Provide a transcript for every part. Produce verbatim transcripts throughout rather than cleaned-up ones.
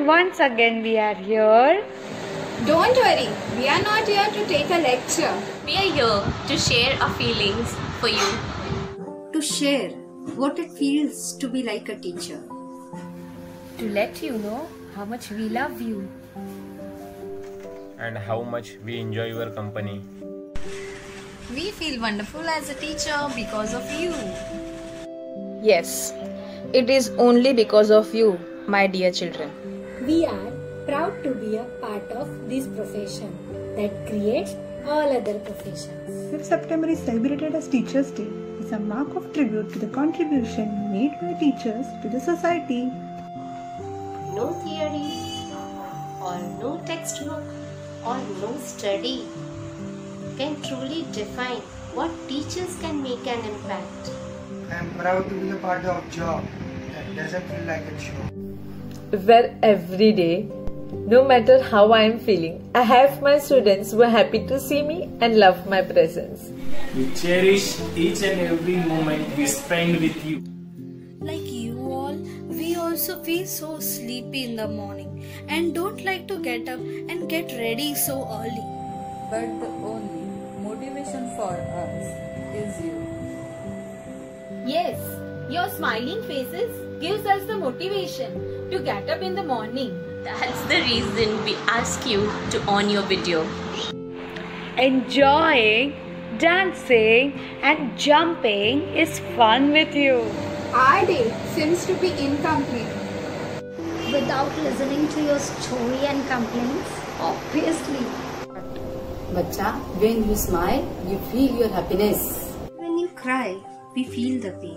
And once again we are here. Don't worry, we are not here to take a lecture. We are here to share our feelings for you. To share what it feels to be like a teacher. To let you know how much we love you. And how much we enjoy your company. We feel wonderful as a teacher because of you. Yes, it is only because of you, my dear children. We are proud to be a part of this profession that creates all other professions. Fifth September is celebrated as Teachers' Day. It's a mark of tribute to the contribution made by teachers to the society. No theory or no textbook or no study can truly define what teachers can make an impact. I am proud to be a part of a job that doesn't feel like a job. Where every day, no matter how I am feeling, I have my students who are happy to see me and love my presence. We cherish each and every moment we spend with you. Like you all, we also feel so sleepy in the morning and don't like to get up and get ready so early. But the only motivation for us is you. Yes, your smiling faces gives us the motivation to get up in the morning. That's the reason we ask you to on your video. Enjoying, dancing and jumping is fun with you. Our day seems to be incomplete without listening to your story and complaints, obviously. Bacha, when you smile, you feel your happiness. When you cry, we feel the pain.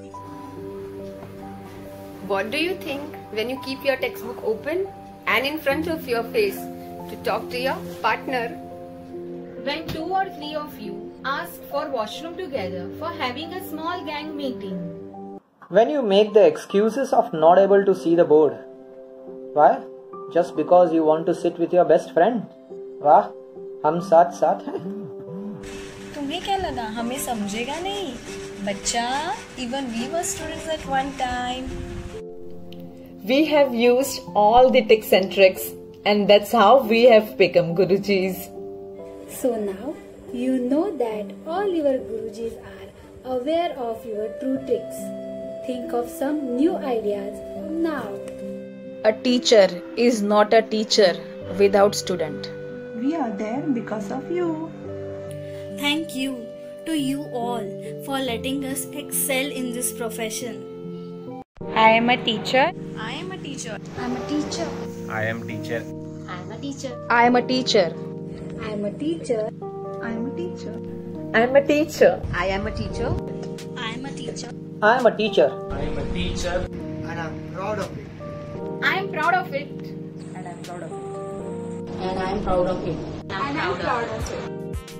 What do you think when you keep your textbook open and in front of your face to talk to your partner? When two or three of you ask for washroom together for having a small gang meeting. When you make the excuses of not able to see the board. Why? Just because you want to sit with your best friend. वाह, हम साथ साथ हैं. तुम्हें क्या लगा हमें समझेगा नहीं? बच्चा, even we were students at one time. We have used all the tips and tricks, and that's how we have become Gurujis. So now you know that all your Gurujis are aware of your true tricks. Think of some new ideas now. A teacher is not a teacher without student. We are there because of you. Thank you to you all for letting us excel in this profession. I am a teacher. I am a teacher. I am a teacher. I am teacher. I am a teacher. I am a teacher. I am a teacher. I am a teacher. I am a teacher. I am a teacher. I am a teacher. I am a teacher. I am a teacher. And I am proud of it. I am proud of it. And I am proud of it. And I am proud of it. And I am proud of it.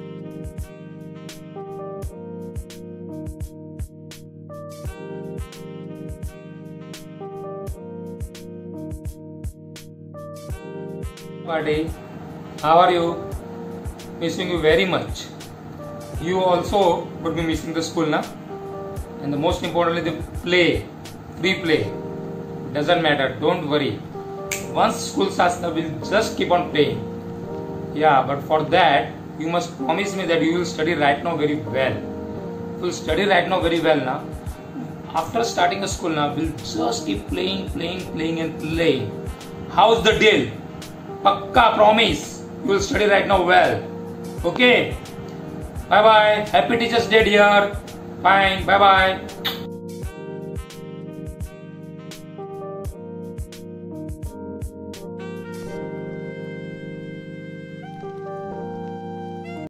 Buddy, how are you? Missing you very much. You also would be missing the school now. And the most importantly, the play, free play. Doesn't matter, don't worry. Once school starts, we'll just keep on playing. Yeah, but for that, you must promise me that you will study right now very well. If you study right now very well now, after starting the school now, we'll just keep playing, playing, playing and playing. How's the deal? Pakka promise. You will study right now well. Okay? Bye bye. Happy Teachers' Day, dear. Fine. Bye bye.